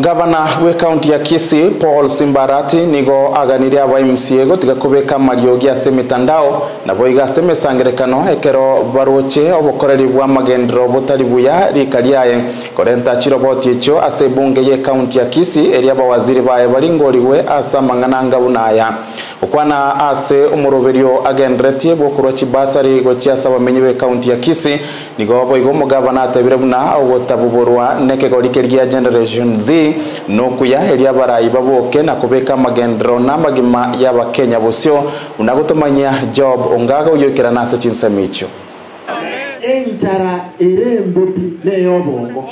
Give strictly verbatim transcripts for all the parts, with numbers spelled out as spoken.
Gavana we county ya Kisii Paul Simbarati nigo aganire aba M C A gotiga kubeka mariogi ase mitandao na boiga ase mesangerekano ekero baroche obokoreri bwa magendero botari buya rikariaye korenta chiroboti echo ase bunge ye county ya Kisii eri abawaziri baye baringoriwe asa mangananga bunaya ukwana ase umuroberio agendretie bokoro chibasari gochiasa bamenye be county ya Kisii nigo boigo mugavana atebire buna ogotabuborwa nekegorikeria generation Z nokuya eria barayi baboke na kubeka magendero n'amagima y'abakenya bosyo unagutomanya job ongaga uyokera nase chinsamicho enjara erembopi leyobongo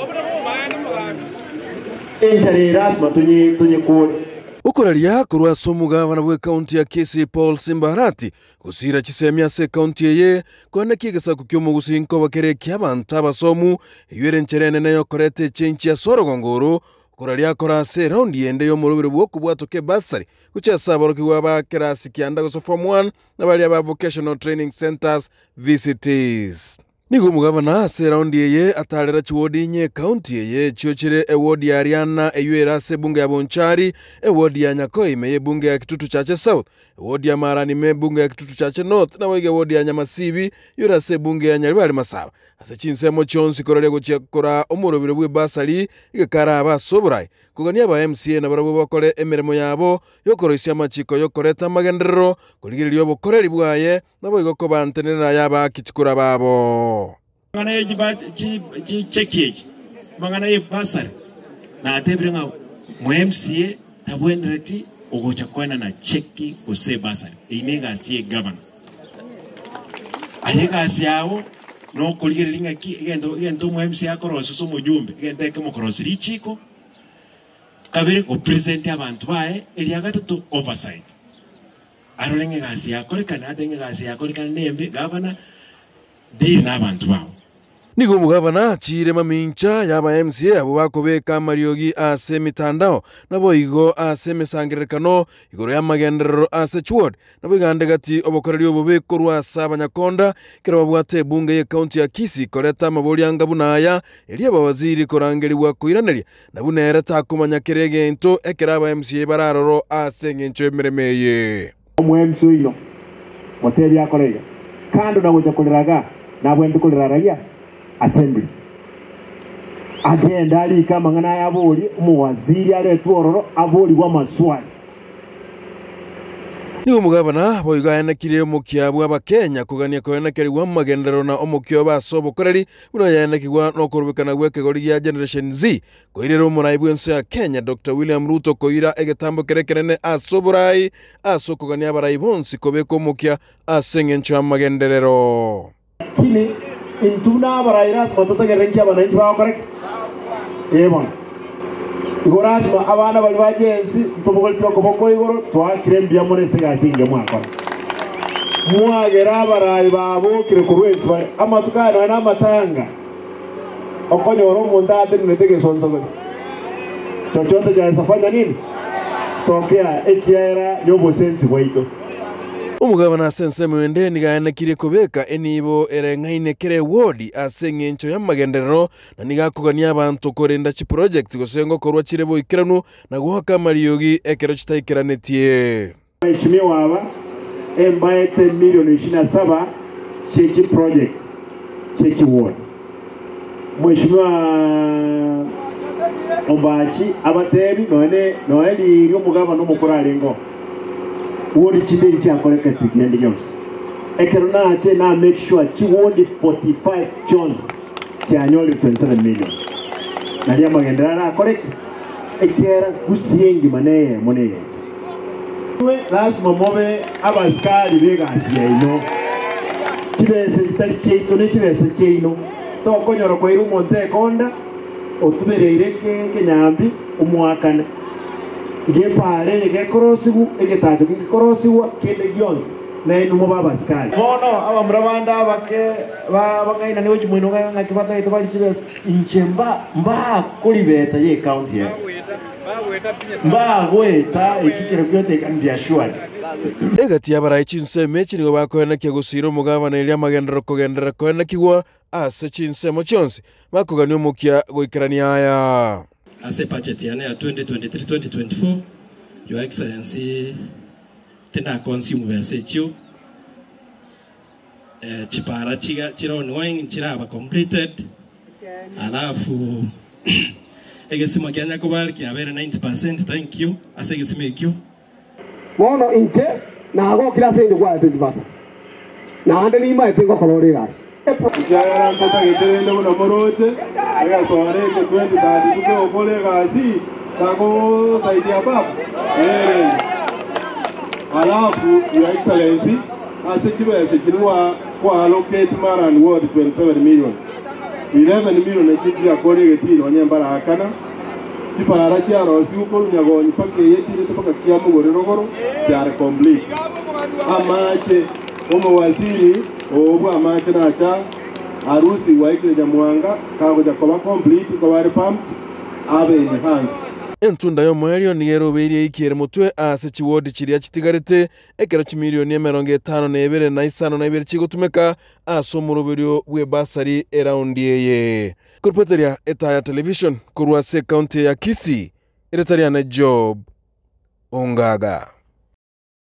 enjara erasma tunye tunye kule Ukuraria kurwa somugavana bwe county ya Kisii Paul Simbarati kusira chisemya se county ye kone kigasa kukyomo gusinko bakere kyabanta basomu yere ncherene nayo korete chenchi ya sorogongoro ukuraria kora se round yende yo murubire bwo kubwatoke basari kuchasa baroki waba kerasi kyanda go form one na bali aba vocational training centers V C Ts. Nigo mugavana se round ye atalera chiwodi nye county ye chiochire ewodi ya Ariana eyuera se bunge ya Bonchari ewodi ya Nyakoi meye bunge ya Kitutu Chache South ewodi ya Marani me bunge ya Kitutu Chache North na wege ewodi ya Nyamasibi yura se bunge ya Nyaribari Masaba ase chinsemo chonsi korore gochia kora omurobire bwe basari igakara aba soburai kugania aba M C A na barabo bakore emeremo yabo yokoroisia machiko yokoreta magendero kuligiririo bokoreri bwaye nabo igoko bantenera yaba kichikura babo mangana ye chi chi checkage mangana ye basari na atebire nga mu M C A tabwenreti ogocha kwana na cheki ose basari inega asiye governor ayega asiawo no kuligiriringa ki gendo gendo mu M C A koroso so mujumbe gende kemo korosiri chiko kabere ko present abantu bae eli agatatu oversight arolenge gasi yakolekana adenge gasi yakolekana nembe gavana deal n'abantu bawo Nigo mugavana chire mamincha yaba M C A abo bakobeka mariogi ase mitandao nabo igo ase mesangerekano igoro ya magendero ase chwod nabo igande gati obokoreri obobekorwa sabanyakonda kero babwate bunge ye county ya Kisii koreta maboli angabunaya eli abawaziri korangeri wa kuiraneria nabunera takumanya kerege ento ekera aba M C A bararoro ase ngencho emeremeye mu M C A ino motebi akorega kando na goja koleraga na bwendu koleraga assembly agenda ali kama ngana yaboli umuwaziri ale twororo aboli wa maswali Nigo mugavana boiga yanakire omukyabwa abakenya kugania ko yanakiri wa magendero na omukyo basobo koreri uno yanakigwa no kurubikana gweke gori ya generation Z koirero muraibu ense ya Kenya Doctor William Ruto koira egetambo kerekerene asoburai asokugania abarayibonsi kobeko mukya asengencho amagenderero kile intuna abarayira matotage renki abananchi bawo korek ebon igorasma abana bali bagenzi tubogol twako boko igoro twakirembya muri sigasinge mwako mwagera abarayi babo kire kurweswa amatukana na amatanga okonyoro mundate netege sonso go chochote ja safanya nini tokea ekiera yobo sensi waito Umugavana sense mwende nigayana kire kobeka enibo erengaine kere wodi asengencho ya magendero na nigakugania abantu korenda chi project gosengo korwa chirebo ikiranu na guhaka mariogi ekero chitaikiranetie Mheshimiwa aba embaete milioni ishirini na saba chechi project chechi ward Mheshimiwa Ombachi abatebi none none iri umugavana umukurarengo wodi chinde cha koleka tigende Jones ekero na che na make sure chi wodi forty-five Jones cha nyoli twenty-seven million na dia magendera koreka ekera kusiengi maneye moneye we lazima mobe abaskari bega asiya ino kibese kitali cheito ne kibese cheino to konyoro ko iru monte konda otubereireke kenyambi umwakana Ige pale ige korosigu ige tato ige korosigu kende Jones na inu mo baba skali mono aba mrabanda bake ba bangaina ne ochi mwino nga kibata ito bali chibes inchemba mba kolibesa ye county ya mba weta ikikiro kyote kan biashwali egati abarayi chinse mechi nigo bakoyana kegusiro mugavana elia magendero kogendera koyana kigwa ase chinse mo chonse bakugania omukya goikarania aya ase budget yane ya twenty twenty-three twenty twenty-four Your Excellency tena consume vesecho eh chipara chiga chiro nwaing chiraba completed alafu egesimo kyanya kubali kyabere ninety percent. Thank you ase egesimo ekyo bono inche nago kila sende kwa tezibasa na ande ni mai tengo kolore gas Jaya mpaka giterende buna moroche ega soare ke twenty thirty kuko kole gasi tako saidi ya baba eh alafu Your Excellency ase chibese chirwa kwa allocate maran ward twenty-seven million eleven million na chichi ya kore getino nyambara akana chipara cha rosi uko nyago mpaka yetire mpaka kiamu gororogoro they complete amache omo waziri obu amache nacha harusi waikile jamwanga kago jakoba complete kwa wari pump abe enhanced entunda yo mwerio nigero berie ikire mutwe ase chiwodi chiria chitigarite ekero chimilioni mirongo itano na ibere na isano na ibere chigotumeka aso muroberio bwe basari around yeye kurpeteria Etaya Television kurwa se county ya Kisii iretaria na Job Ongaga.